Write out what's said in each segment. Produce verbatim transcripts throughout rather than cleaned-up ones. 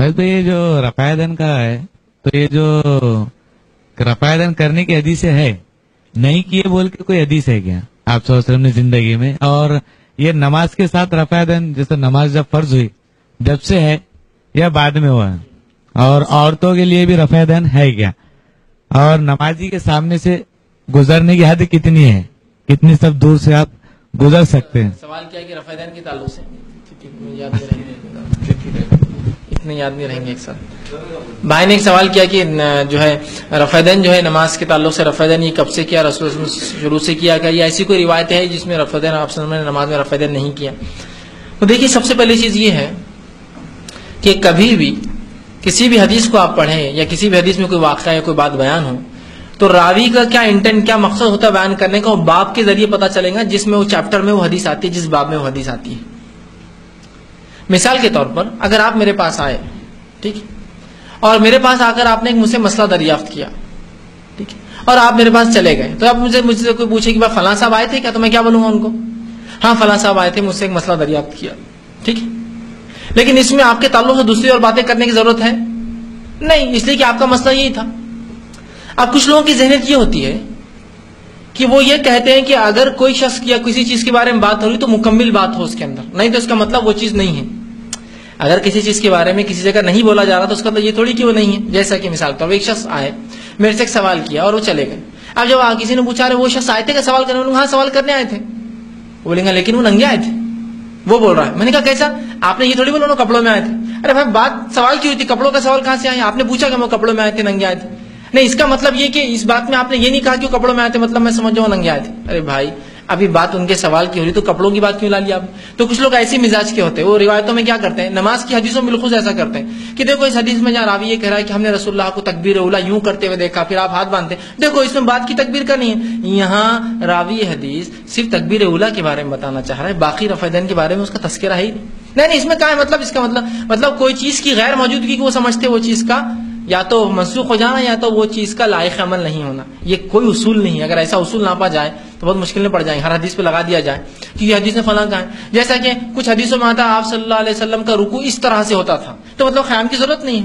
تو یہ جو رفع کا ہے تو یہ جو رفع کرنے کی حدیث ہے نہیں کیے بول کے کوئی حدیث ہے کیا آپ صلی اللہ علیہ وسلم نے زندگی میں؟ اور یہ نماز کے ساتھ رفع جیسے نماز جب فرض ہوئی جب سے ہے یا بعد میں ہوا؟ اور عورتوں کے لیے بھی رفع ہے کیا؟ اور نمازی کے سامنے سے گزرنے کی حد کتنی ہے؟ کتنی سب دور سے آپ گزر سکتے ہیں؟ سوال کیا کہ رفع دین کے تعلق سے اتنے یاد نہیں رہیں گے ایک ساتھ. بھائی نے ایک سوال کیا کہ جو ہے رفع دین جو ہے نماز کے تعلق سے رفع دین یہ کب سے کیا؟ رسول اللہ شروع سے کیا کیا یا ایسی کوئی روایت ہے جس میں رفع دین آپ نے نماز میں رفع دین نہیں کیا؟ تو دیکھیے سب سے پہلی چیز یہ ہے کہ کبھی بھی کسی بھی حدیث کو آپ پڑھیں یا کسی بھی حدیث میں کوئی واقعہ یا کوئی بات بیان ہو تو راوی کا کیا انٹینٹ کیا مقصد ہوتا ہے بیان کرنے کا وہ باب کے ذریعے پتا چلے گا جس میں وہ چیپٹر میں وہ حدیث آتی ہے جس باب میں وہ حدیث آتی ہے. مثال کے طور پر اگر آپ میرے پاس آئے ٹھیک ہے اور میرے پاس آ کر آپ نے ایک مجھ سے مسئلہ دریافت کیا ٹھیک ہے اور آپ میرے پاس چلے گئے تو اب مجھے مجھ سے کوئی پوچھے کہ بھائی فلاں صاحب آئے تھے کیا تو میں کیا بولوں گا ان کو؟ ہاں فلاں صاحب آئے تھے مجھ سے ایک مسئلہ دریافت کیا ٹھیک ہے. لیکن اس میں آپ کے تعلق سے دوسری اور باتیں کرنے کی ضرورت ہے نہیں اس لیے کہ آپ کا مسئلہ یہی تھا. اب کچھ لوگوں کی ذہنیت یہ ہوتی ہے کہ وہ یہ کہتے ہیں کہ اگر کوئی شخص یا کسی چیز کے بارے میں بات ہو رہی تو مکمل بات ہو اس کے اندر نہیں تو اس کا مطلب وہ چیز نہیں ہے. اگر کسی چیز کے بارے میں کسی جگہ نہیں بولا جا رہا تو اس کا مطلب یہ تھوڑی کہ وہ نہیں ہے. جیسا کہ مثال طور پر ایک شخص آئے میرے سے ایک سوال کیا اور وہ چلے گئے. اب جب کسی نے پوچھا وہ شخص آئے تھے کہ سوال کرنے ہاں سوال کرنے آئے تھے بولیں گے لیکن وہ ننگے آئے تھے وہ بول رہا ہے. میں نے کہا کیسا؟ آپ نے یہ تھوڑی بولا کپڑوں میں آئے تھے. ارے بھائی بات سوال کی ہوئی تھی کپڑوں کا سوال کہاں سے آئے؟ آپ نے پوچھا کہ وہ کپڑوں میں آئے تھے ننگے آئے تھے نہیں اس کا مطلب یہ کہ اس بات میں آپ نے یہ نہیں کہا کہ وہ کپڑوں میں آئے تھے مطلب میں سمجھ جاؤں ننگے آئے تھے. ارے بھائی ابھی بات ان کے سوال کی ہو رہی تو کپڑوں کی بات کیوں لا لیا آپ؟ تو کچھ لوگ ایسی مزاج کے ہوتے ہیں وہ روایتوں میں کیا کرتے ہیں نماز کی حدیثوں میں بالخصوص ایسا کرتے ہیں کہ دیکھو اس حدیث میں جہاں راوی یہ کہہ رہا ہے کہ ہم نے رسول اللہ کو تکبیر اولا یوں کرتے ہوئے دیکھا پھر آپ ہاتھ باندھتے دیکھو اس میں بات کی تکبیر کا نہیں ہے. یہاں راوی حدیث صرف تکبیر اولا کے بارے میں بتانا چاہ رہا ہے باقی رفع دین کے بارے میں اس کا تذکرہ ہی نہیں نہیں اس میں کیا ہے مطلب اس کا مطلب مطلب کوئی چیز کی غیر موجودگی کو وہ سمجھتے وہ چیز کا یا تو منسوخ ہو جانا یا تو وہ چیز کا لائق عمل نہیں ہونا. یہ کوئی اصول نہیں ہے. اگر ایسا اصول ناپا جائے تو بہت مشکل میں پڑ جائیں ہر حدیث پہ لگا دیا جائے کہ یہ حدیث میں فلاں کہا ہے. جیسا کہ کچھ حدیثوں میں آتا آپ صلی اللہ علیہ وسلم کا رکوع اس طرح سے ہوتا تھا تو مطلب خیام کی ضرورت نہیں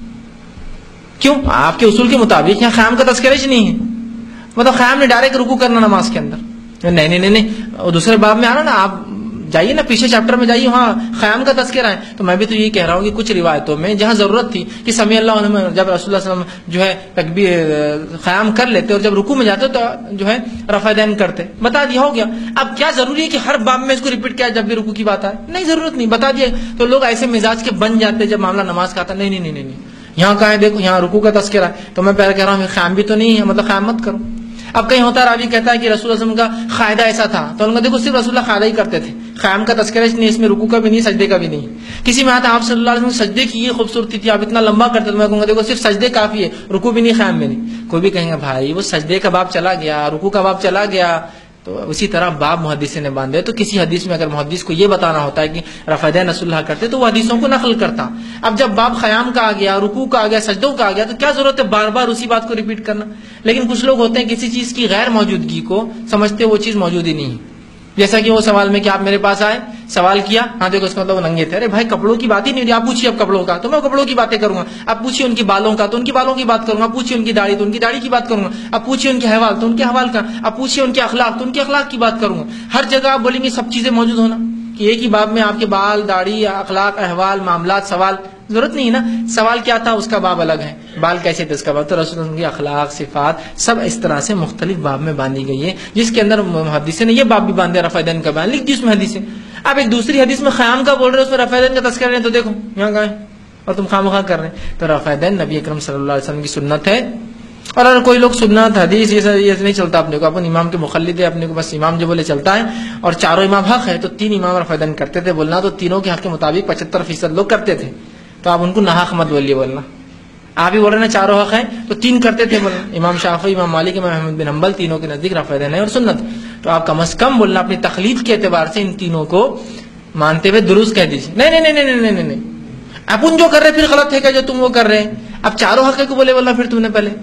ہے. کیوں؟ آپ کے اصول کے مطابق یہاں خیام کا تذکرہ نہیں ہے مطلب خیام نے ڈائریکٹ رکوع کرنا نماز کے اندر نہیں نہیں نہیں دوسرے باب میں آنا نا آپ جائیے نا پیچھے چیپٹر میں جائیے ہاں خیام کا تذکرہ ہے. تو میں بھی تو یہ کہہ رہا ہوں کہ کچھ روایتوں میں جہاں ضرورت تھی کہ سمیع اللہ عنہ جب رسول اللہ صلی اللہ علیہ وسلم جو ہے تکبیر خیام کر لیتے اور جب رکوع میں جاتے تو جو ہے رفع دین کرتے بتا دیا ہو گیا. اب کیا ضروری ہے کہ ہر باب میں اس کو ریپیٹ کیا جب بھی رکوع کی بات آئے؟ نہیں ضرورت نہیں بتا دیا. تو لوگ ایسے مزاج کے بن جاتے جب معاملہ نماز کا آتا نہیں نہیں نہیں نہیں یہاں کہاں ہے دیکھو یہاں رکوع کا تذکرہ ہے تو میں پہلے کہہ رہا ہوں خیام بھی تو نہیں ہے مطلب خیام مت کرو. اب کہیں ہوتا راوی کہتا ہے کہ رسول اللہ صلی اللہ علیہ وسلم کا قاعدہ ایسا تھا تو ان کا دیکھو صرف رسول اللہ قاعدہ ہی کرتے تھے خیام کا تذکرہ نہیں اس میں رکوع کا بھی نہیں سجدے کا بھی نہیں. کسی میں آتا آپ صلی اللہ علیہ وسلم سجدے کی یہ خوبصورتی تھی آپ اتنا لمبا کرتے تو میں کہوں گا دیکھو صرف سجدے کافی ہے رکوع بھی نہیں خیام میں نہیں. کوئی بھی کہیں گا بھائی وہ سجدے کا باب چلا گیا رکوع کا باب چلا گیا تو اسی طرح باب محدث نے باندھے. تو کسی حدیث میں اگر محدث کو یہ بتانا ہوتا ہے کہ رفع دین رسول اللہ کرتے تو وہ حدیثوں کو نقل کرتا. اب جب باب خیام کا آ گیا رکوع کا آ گیا سجدوں کا آ گیا تو کیا ضرورت ہے بار بار اسی بات کو ریپیٹ کرنا. لیکن کچھ لوگ ہوتے ہیں کسی چیز کی غیر موجودگی کو سمجھتے وہ چیز موجود ہی نہیں. جیسا کہ وہ سوال میں کہ آپ میرے پاس آئے سوال کیا ہاں دیکھو اس کا مطلب وہ ننگے تھے. ارے بھائی کپڑوں کی بات ہی نہیں ہوتی آپ پوچھیے اب کپڑوں کا تو میں کپڑوں کی باتیں کروں گا. آپ پوچھیے ان کی بالوں کا تو ان کی بالوں کی بات کروں گا. پوچھیے ان کی داڑھی تو ان کی داڑھی کی بات کروں گا. اب پوچھیے ان کے احوال تو ان کے احوال کا. اب پوچھیے ان کے اخلاق تو ان کے اخلاق کی بات کروں گا. ہر جگہ آپ بولیں گے سب چیزیں موجود ہونا کہ ایک ہی باب میں آپ کے بال داڑھی اخلاق احوال معاملات سوال ضرورت نہیں ہے نا. سوال کیا تھا اس کا باب الگ ہے بال کیسے تھے اس کا باب تو رسول اللہ کی اخلاق صفات سب اس طرح سے مختلف باب میں باندھی گئی ہے جس کے اندر محدث نے یہ باب بھی باندھے رفع دین کا بیان لکھ دی اس میں حدیث ہے. اب ایک دوسری حدیث میں خیام کا بول رہے اس میں رفع دین کا تذکرہ ہے تو دیکھو یہاں کہاں ہے اور تم خواہ کر رہے ہیں. تو رفع دین نبی اکرم صلی اللہ علیہ وسلم کی سنت ہے. اور اگر کوئی لوگ سنت حدیث یہ نہیں چلتا اپنے کو اپنے امام کے مخلد ہے اپنے کو بس امام جو بولے چلتا ہے اور چاروں امام حق ہے تو تین امام رفع دین کرتے تھے بولنا تو تینوں کے حق کے مطابق پچہتر فیصد لوگ کرتے تھے. تو آپ ان کو ناحق مت بولیے بولنا آپ ہی بول رہے ہیں چاروں حق ہیں تو تین کرتے تھے بولنا. امام شافعی امام مالک امام احمد بن حنبل تینوں کے نزدیک رفع دین ہے اور سنت. تو آپ کم از کم بولنا اپنی تخلیق کے اعتبار سے ان تینوں کو مانتے ہوئے درست کہہ دیجیے. نہیں نہیں نہیں نہیں نہیں نہیں اپن جو کر رہے پھر غلط ہے کیا جو تم وہ کر رہے ہیں. اب چاروں حق کو بولے بولنا پھر تم نے پہلے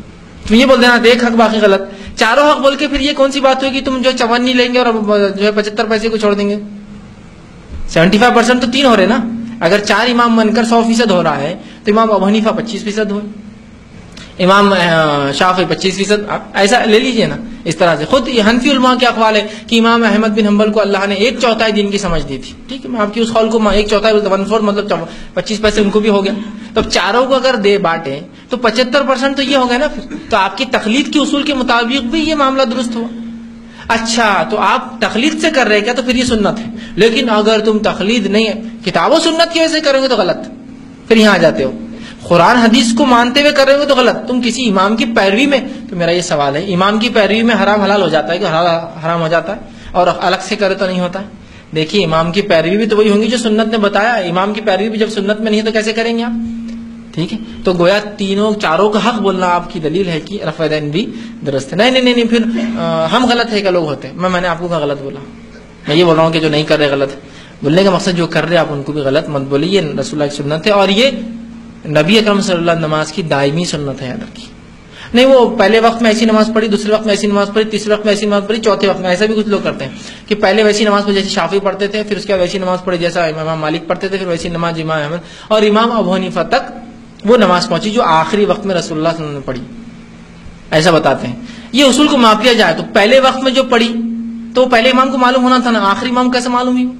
تم یہ بول دینا دیکھ حق باقی غلط. چاروں حق بول کے پھر یہ کون سی بات ہوگی تم جو چونی لیں گے اور جو ہے پچہتر پیسے کو چھوڑ دیں گے. سیونٹی فائیو پرسینٹ تو تین ہو رہے نا. اگر چار امام بن کر سو فیصد ہو رہا ہے تو امام ابو حنیفہ پچیس فیصد ہوئے، امام شافعی پچیس فیصد، ایسا لے لیجئے نا اس طرح سے. خود حنفی علماء کے اقوال ہے کہ امام احمد بن حنبل کو اللہ نے ایک چوتھائی دین کی سمجھ دی تھی. ٹھیک ہے، میں آپ کی اس قول کو ایک چوتھائی ون فورتھ مطلب پچیس پیسے ان کو بھی ہو گیا. تو اب چاروں کو اگر دے بانٹے تو پچہتر پرسینٹ تو یہ ہو گیا نا پھر. تو آپ کی تقلید کے اصول کے مطابق بھی یہ معاملہ درست ہوا. اچھا تو آپ تقلید سے کر رہے کیا؟ تو پھر یہ سنت ہے. لیکن اگر تم تقلید نہیں ہے کتاب و سنت کی وجہ سے کریں گے تو غلط. پھر یہاں آ جاتے ہو قرآن حدیث کو مانتے ہوئے کر رہے ہو تو غلط. تم کسی امام کی پیروی میں، تو میرا یہ سوال ہے، امام کی پیروی میں حرام حلال ہو جاتا ہے کہ حرام ہو جاتا ہے اور الگ سے کرے تو نہیں ہوتا ہے؟ دیکھیے امام کی پیروی بھی تو وہی ہوں گی جو سنت نے بتایا. امام کی پیروی بھی جب سنت میں نہیں ہے تو کیسے کریں گے آپ؟ ٹھیک ہے، تو گویا تینوں چاروں کا حق بولنا آپ کی دلیل ہے کہ رفع دین بھی درست ہے. نہیں نہیں نہیں پھر ہم غلط ہے کہ لوگ ہوتے ہیں. میں میں نے آپ کو غلط بولا، میں یہ بول رہا ہوں کہ جو نہیں کر رہے غلط ہے. بولنے کا مقصد جو کر رہے آپ ان کو بھی غلط مت بولیے. یہ رسول اللہ کی سنت ہے اور یہ نبی اکرم صلی اللہ علیہ وسلم نماز کی دائمی سنت ہے. یاد رکھیے، نہیں وہ پہلے وقت میں ایسی نماز پڑھی، دوسرے وقت میں ایسی نماز پڑھی، تیسرے وقت میں ایسی نماز پڑھی، چوتھے وقت میں. ایسا بھی کچھ لوگ کرتے ہیں کہ پہلے ویسی نماز پڑھی جیسے شافعی پڑھتے تھے، پھر اس کے بعد ویسی نماز پڑھی جیسا امام مالک پڑھتے تھے، پھر ویسی نماز امام احمد اور امام ابو حنیفہ تک وہ نماز پہنچی جو آخری وقت میں رسول اللہ صلی اللہ علیہ وسلم نے پڑھی. ایسا بتاتے ہیں. یہ اصول کو ماپ لیا جائے تو پہلے وقت میں جو پڑھی تو پہلے امام کو معلوم ہونا تھا نا، آخری امام کیسے معلوم ہوئی؟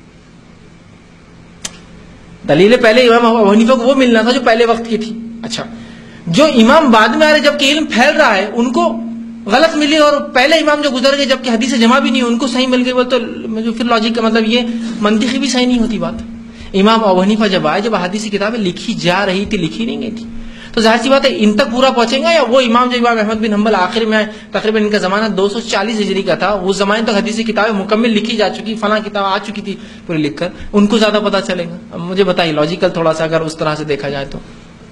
دلیل پہلے امام ابو حنیفہ کو وہ ملنا تھا جو پہلے وقت کی تھی. اچھا جو امام بعد میں آ رہے جبکہ علم پھیل رہا ہے ان کو غلط ملی اور پہلے امام جو گزر گئے جبکہ حدیث جمع بھی نہیں ان کو صحیح مل گئی، وہ تو پھر لاجک کا مطلب یہ منطقی بھی صحیح نہیں ہوتی بات. امام ابو حنیفہ جب آئے، جب احادیث کی کتابیں لکھی جا رہی تھی، لکھی نہیں گئی تھی، تو ظاہر سی بات ہے ان تک پورا پہنچیں گا. یا وہ امام جو امام احمد بن حنبل آخر میں آئے، تقریباً ان کا زمانہ دو سو چالیس ہجری کا تھا، اس زمانے تک حدیث کی کتابیں مکمل لکھی جا چکی، فلاں کتاب آ چکی تھی پوری لکھ کر، ان کو زیادہ پتا چلے گا. اب مجھے بتائیے لاجیکل تھوڑا سا اگر اس طرح سے دیکھا جائے تو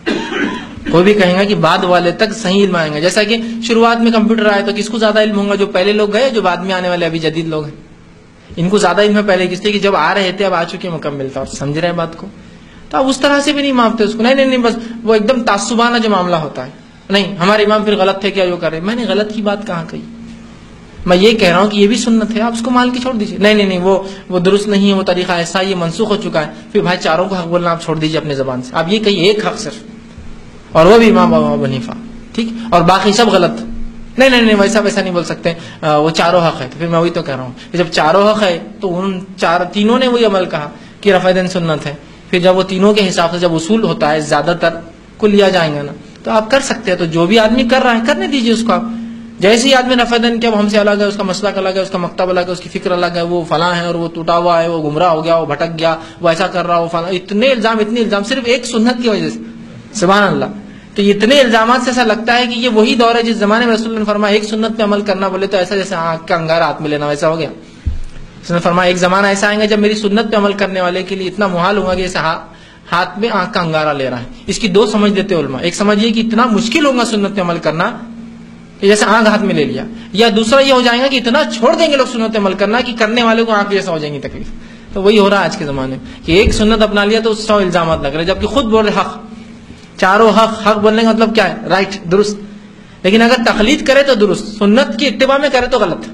کوئی بھی کہیں گا کہ بعد والے تک صحیح علم آئیں گا. جیسا کہ شروعات میں کمپیوٹر آئے تو کس کو زیادہ علم ہوگا؟ جو پہلے لوگ گئے، جو بعد میں آنے والے ابھی جدید لوگ ہیں. ان کو زیادہ علم ہے پہلے کس لیے کہ جب آ رہے تھے اب آ چکے مکمل تھا. اور سمجھ رہے ہیں بات کو؟ تو آپ اس طرح سے بھی نہیں مانتے اس کو. نہیں نہیں نہیں بس وہ ایک دم تعصبانہ جو معاملہ ہوتا ہے، نہیں ہمارے امام پھر غلط تھے کیا جو کر رہے. میں نے غلط کی بات کہاں کہی؟ میں یہ کہہ رہا ہوں کہ یہ بھی سنت ہے، آپ اس کو مان کے چھوڑ دیجیے. نہیں نہیں نہیں وہ وہ درست نہیں ہے، وہ طریقہ ایسا یہ منسوخ ہو چکا ہے. پھر بھائی چاروں کو حق بولنا آپ چھوڑ دیجیے اپنے زبان سے. آپ یہ کہیے ایک حق صرف، اور وہ بھی امام ابو حنیفہ، ٹھیک، اور باقی سب غلط. نہیں نہیں نہیں ویسا ویسا نہیں بول سکتے، وہ چاروں حق ہے. تو پھر میں وہی تو کہہ رہا ہوں کہ جب چاروں حق ہے تو ان چار تینوں نے وہی عمل کہا کہ رفع دین سنت ہے. پھر جب وہ تینوں کے حساب سے جب اصول ہوتا ہے زیادہ تر کو لیا جائیں گا نا تو آپ کر سکتے ہیں. تو جو بھی آدمی کر رہا ہے کرنے دیجیے اس کو. آپ جیسے ہی آدمی رفع دین کیا وہ ہم سے الگ ہے، اس کا مسلک الگ ہے، اس کا مکتب الگ ہے، اس کی فکر الگ ہے، وہ فلاں ہے اور وہ ٹوٹا ہوا ہے، وہ گمراہ ہو گیا، وہ بھٹک گیا، وہ ایسا کر رہا، وہ فلاں. اتنے الزام اتنے الزام صرف ایک سنت کی وجہ سے، سبحان اللہ. تو اتنے الزامات سے ایسا لگتا ہے کہ یہ وہی دور ہے جس زمانے میں رسول اللہ نے فرمایا ایک سنت پہ عمل کرنا بولے تو ایسا جیسے آنکھ کا انگارہ ہاتھ میں لینا ویسا ہو گیا. اس نے فرمایا ایک زمانہ ایسا آئے گا جب میری سنت پہ عمل کرنے والے کے لیے اتنا محال ہوگا کہ جیسے ہاتھ میں آنکھ کا انگارہ لے رہا ہے. اس کی دو سمجھ دیتے علماء. ایک سمجھ یہ کہ اتنا مشکل ہوگا سنت پہ عمل کرنا کہ جیسے آنکھ ہاتھ میں لے لیا، یا دوسرا یہ ہو جائے گا کہ اتنا چھوڑ دیں گے لوگ سنت پہ عمل کرنا کہ کرنے والے کو آنکھ جیسا ہو جائیں گی تکلیف. تو وہی ہو رہا ہے آج کے زمانے میں کہ ایک سنت اپنا لیا تو سو الزامات لگ رہے، جبکہ خود بول رہے حق. چاروں حق، حق بولنے کا مطلب کیا ہے؟ رائٹ، درست. لیکن اگر تقلید کرے تو درست، سنت کی اتباع میں کرے تو غلط.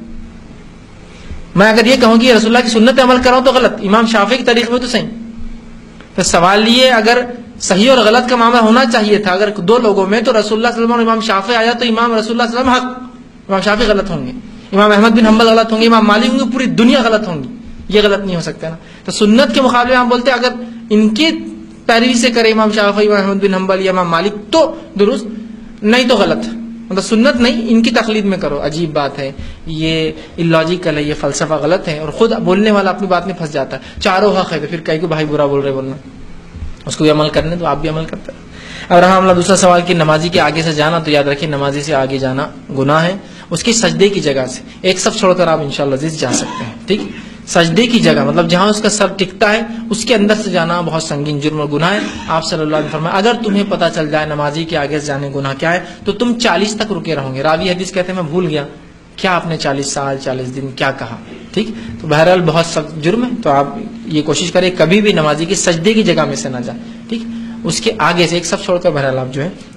میں اگر یہ کہوں کہ رسول اللہ کی سنت پہ عمل کر رہا ہوں تو غلط، امام شافعی کے طریقے میں تو صحیح. تو سوال یہ اگر صحیح اور غلط کا معاملہ ہونا چاہیے تھا اگر دو لوگوں میں تو رسول اللہ صلی اللہ علیہ وسلم امام شافعی آیا تو امام رسول اللہ صلی اللہ علیہ وسلم حق، امام شافعی غلط ہوں گے، امام احمد بن حنبل غلط ہوں گے، امام مالک ہوں گے، پوری دنیا غلط ہوں گی. یہ غلط نہیں ہو سکتا نا. تو سنت کے مقابلے میں ہم بولتے ہیں اگر ان کی پیروی سے کرے امام شافعی، امام احمد بن حنبل یا امام مالک تو درست، نہیں تو غلط. مطلب سنت نہیں، ان کی تقلید میں کرو. عجیب بات ہے، یہ اللاجیکل ہے، یہ فلسفہ غلط ہے. اور خود بولنے والا اپنی بات میں پھنس جاتا ہے. چاروں حق ہے تو پھر کہیں کو بھائی برا بول رہے بولنا، اس کو بھی عمل کرنے تو آپ بھی عمل کرتے ہیں. اور رہا ہمارا دوسرا سوال کہ نمازی کے آگے سے جانا، تو یاد رکھیے نمازی سے آگے جانا گناہ ہے. اس کی سجدے کی جگہ سے ایک صف چھوڑ کر آپ انشاءاللہ عزیز جا سکتے ہیں. ٹھیک، سجدے کی جگہ مطلب جہاں اس کا سر ٹکتا ہے اس کے اندر سے جانا بہت سنگین جرم اور گناہ ہے. آپ صلی اللہ علیہ وسلم فرمایا اگر تمہیں پتہ چل جائے نمازی کے آگے سے جانے گناہ کیا ہے تو تم چالیس تک رکے رہو گے. راوی حدیث کہتے ہیں میں بھول گیا کیا آپ نے چالیس سال چالیس دن کیا کہا. ٹھیک، تو بہرحال بہت سخت جرم ہے. تو آپ یہ کوشش کریں کبھی بھی نمازی کی سجدے کی جگہ میں سے نہ جائیں. ٹھیک، اس کے آگے سے ایک صف چھوڑ کر بہرحال آپ جو ہے